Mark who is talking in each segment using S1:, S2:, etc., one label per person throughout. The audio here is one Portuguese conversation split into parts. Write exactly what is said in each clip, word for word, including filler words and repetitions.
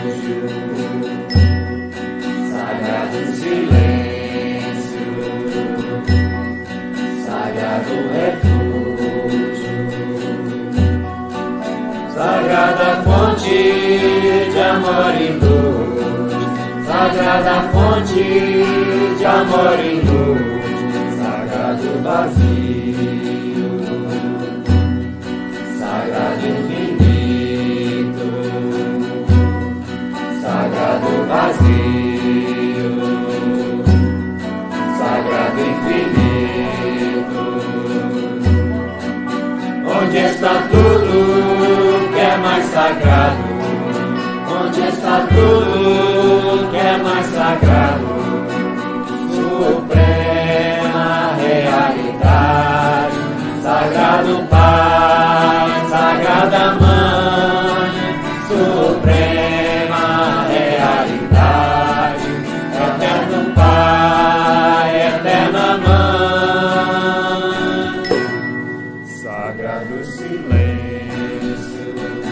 S1: sagrado silêncio, sagrado refúgio, sagrada fonte de amor e luz, sagrada fonte de amor e luz, sagrado vazio, sagrado infinito, sagrado vazio, sagrado infinito, onde está tudo que é mais sagrado, onde está tudo que é mais sagrado, suprema realidade, sagrado Pai, sagrada Mãe, suprema realidade, eterno Pai, eterna Mãe, sagrado silêncio,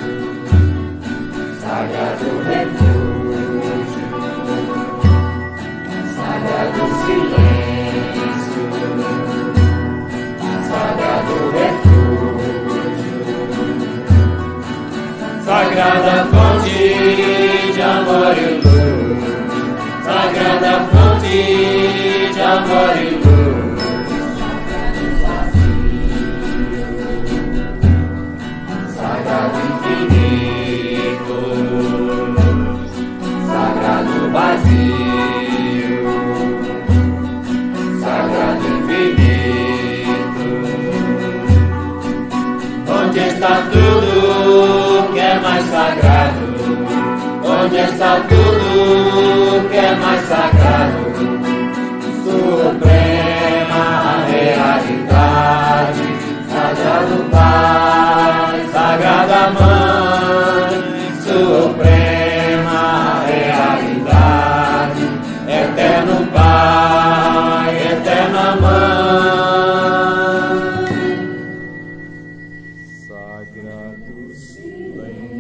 S1: sagrado refúgio, sagrado silêncio, sagrado refúgio, sagrada fonte de amor e luz, sagrada fonte de amor e luz, sagrado infinito, sagrado vazio, sagrado infinito, onde está tudo que é mais sagrado, onde está tudo que é mais sagrado, suprema realidade, sagrado Pai, sagrada Mãe, suprema realidade, eterno Pai, eterna Mãe, sagrado silêncio.